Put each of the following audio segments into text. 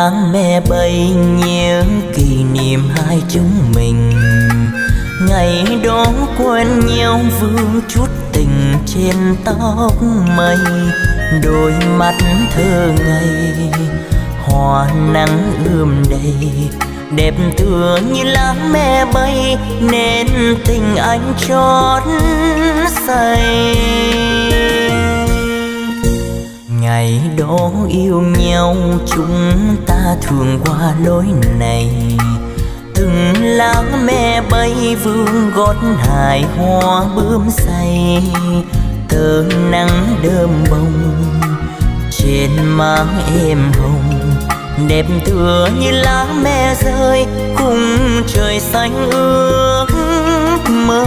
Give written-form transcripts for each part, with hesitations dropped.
láng me bay nhớ kỷ niệm hai chúng mình. Ngày đó quen nhau vương chút tình trên tóc mây, đôi mắt thơ ngây hoa nắng ươm đầy, đẹp tựa như lá me bay nên tình anh chót say. Ngày đó yêu nhau chúng ta thường qua lối này, từng lá me bay vương gót hài hoa bướm say, tơ nắng đơm bông trên má em hồng, đẹp tựa như lá me rơi cùng trời xanh ước mơ.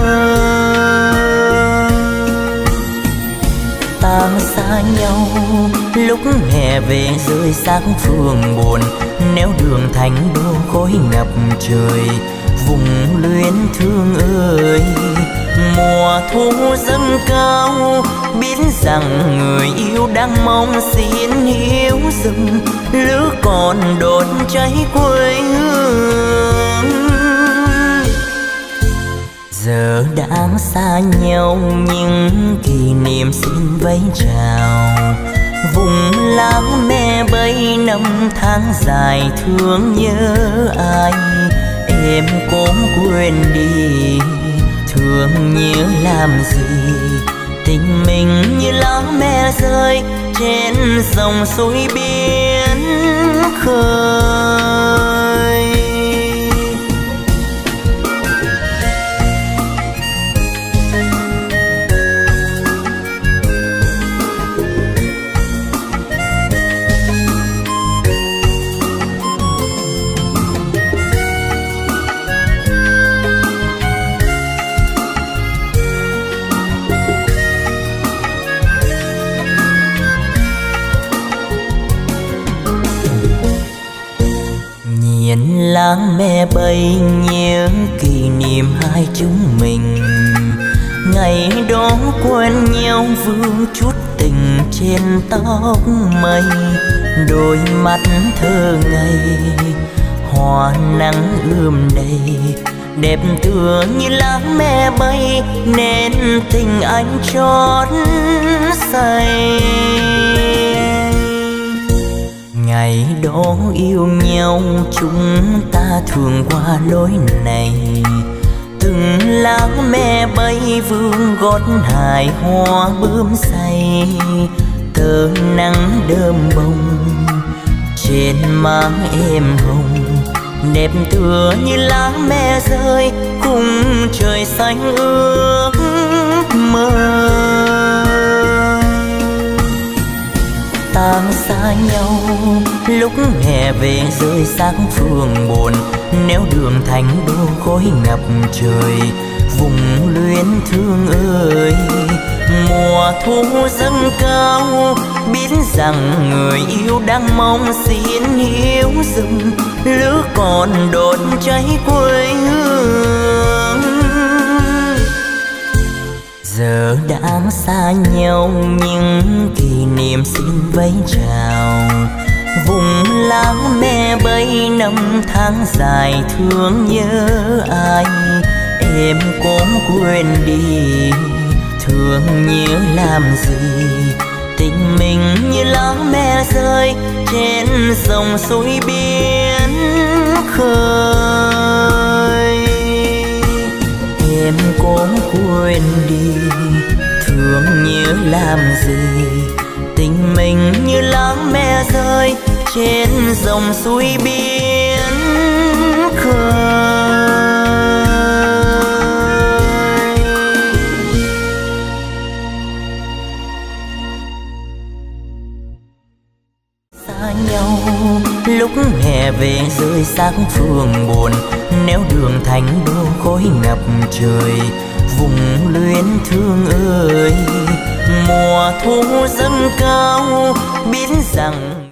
Ta xa nhau lúc hè về rơi sáng phương buồn, nếu đường thành đô khói ngập trời vùng luyến thương ơi. Mùa thu dâng cao biết rằng người yêu đang mong xin hiếu dừng, lửa còn đốt cháy quê hương. Giờ đã xa nhau nhưng kỷ niệm xin vẫy chào, vùng láng me bay năm tháng dài thương nhớ ai. Em cũng quên đi thương nhớ làm gì, tình mình như lá me rơi trên dòng suối biển khơi. Láng me bay nhớ kỷ niệm hai chúng mình. Ngày đó quen nhau vương chút tình trên tóc mây, đôi mắt thơ ngây hoa nắng ươm đầy, đẹp tựa như lá me bay nên tình anh chót say. Ngày đó yêu nhau chúng ta thường qua lối này, từng lá me bay vương gót hài hoa bướm say, tơ nắng đơm bông trên má em hồng, đẹp tựa như lá me rơi cùng trời xanh ước mơ. Ta xa nhau lúc hè về rơi sáng phương buồn, nếu đường thành đô khói ngập trời vùng luyến thương ơi. Mùa thu dâng cao biết rằng người yêu đang mong xin hiếu dừng, lửa còn đốt cháy quê hương. Giờ đã xa nhau nhưng kỷ niệm xin vẫy chào, vùng láng me bay năm tháng dài thương nhớ ai. Em cũng quên đi thương nhớ làm gì, tình mình như lá me rơi trên dòng suối biển khơi. Em cũng quên đi thương nhớ làm gì, tình mình như lá me rơi trên dòng suối biển khơi. Xa nhau lúc hè về rơi sáng phương buồn, nếu đường thành đô khói ngập trời vùng luyến thương ơi. Mùa thu dâng cao biết rằng